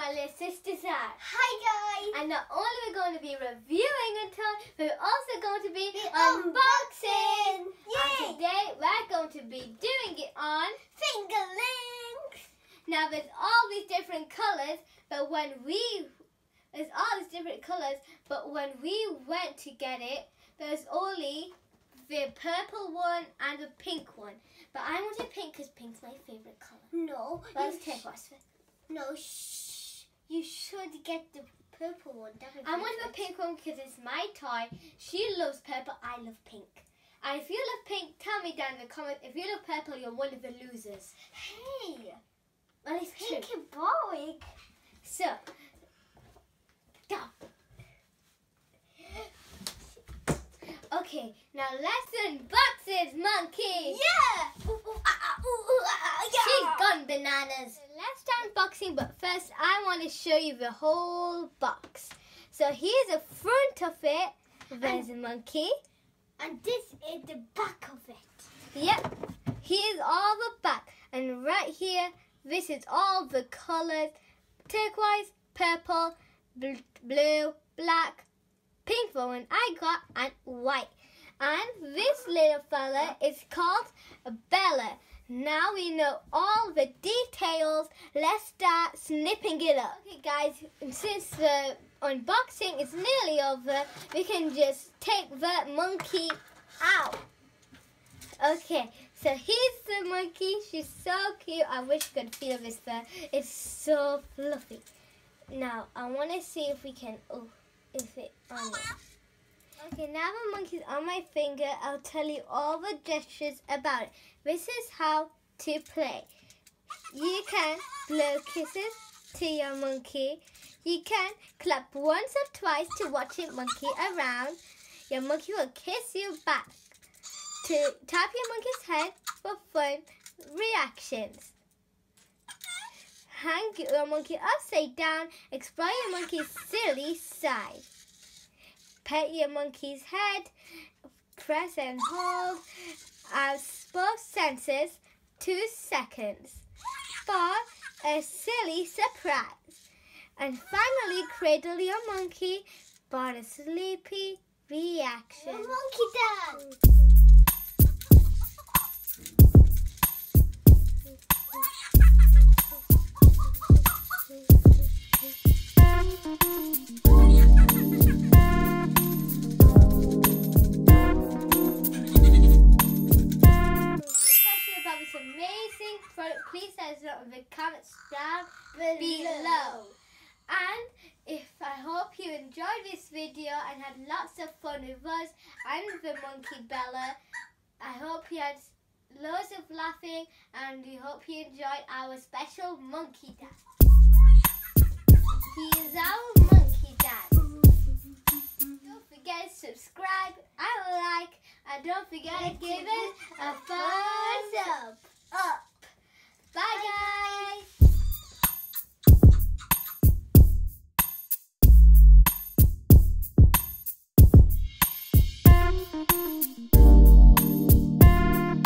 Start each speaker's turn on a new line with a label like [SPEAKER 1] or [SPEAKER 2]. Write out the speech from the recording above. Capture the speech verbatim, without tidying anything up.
[SPEAKER 1] our little sisters are.
[SPEAKER 2] Hi guys!
[SPEAKER 1] And not only we're going to be reviewing a toy, but we're also going to be
[SPEAKER 2] The
[SPEAKER 1] unboxing.
[SPEAKER 2] Yay!
[SPEAKER 1] And today we're going to be doing it on
[SPEAKER 2] Fingerlings!
[SPEAKER 1] Now there's all these different colours, but when we there's all these different colours, but when we went to get it, there's only the purple one and the pink one. But I wanted pink because pink's my favourite colour.
[SPEAKER 2] No.
[SPEAKER 1] Let's
[SPEAKER 2] you
[SPEAKER 1] take
[SPEAKER 2] sh-
[SPEAKER 1] what's it.
[SPEAKER 2] No, shh. You should get the purple one. That would
[SPEAKER 1] I
[SPEAKER 2] be
[SPEAKER 1] want the
[SPEAKER 2] good.
[SPEAKER 1] pink one because it's my toy. She loves purple, I love pink. And if you love pink, tell me down in the comments. If you love purple, you're one of the losers.
[SPEAKER 2] Hey!
[SPEAKER 1] Well, it's
[SPEAKER 2] Pink
[SPEAKER 1] true.
[SPEAKER 2] and boring.
[SPEAKER 1] So, go. Okay, now let's unbox this monkey.
[SPEAKER 2] Yeah! Ooh, ooh, ah, ah, ooh, ooh, ah, ah, yeah!
[SPEAKER 1] She's gone bananas. Let's start unboxing, but first I want to show you the whole box. So here's the front of it. There's a monkey.
[SPEAKER 2] And this is the back of it.
[SPEAKER 1] Yep. Here's all the back. And right here, this is all the colours. Turquoise, purple, bl- blue, black, pink for one I got, and white. And this little fella is called Bella. Now we know all the details. Let's start snipping it up. Okay guys, since the unboxing is nearly over, we can just take the monkey out. Okay, so here's the monkey. She's so cute. I wish you could feel this fur. It's so fluffy. Now, I want to see if we can, oh, if it on it. Okay, now the monkey's on my finger. I'll tell you all the gestures about it. This is how to play. You can blow kisses to your monkey. You can clap once or twice to watch it monkey around. Your monkey will kiss you back. To tap your monkey's head for fun reactions. Hang your monkey upside down. Explore your monkey's silly side. Pet your monkey's head. Press and hold out both senses two seconds for a silly surprise. And finally, cradle your monkey for a sleepy reaction.
[SPEAKER 2] The monkey dance!
[SPEAKER 1] Amazing product, please let us know in the comments down below. And if I hope you enjoyed this video and had lots of fun with us and the monkey Bella. I hope you had loads of laughing, and we hope you enjoyed our special monkey dad. He is our monkey dad. Don't forget to subscribe and like, and don't forget to give it a thumbs up.
[SPEAKER 2] Up.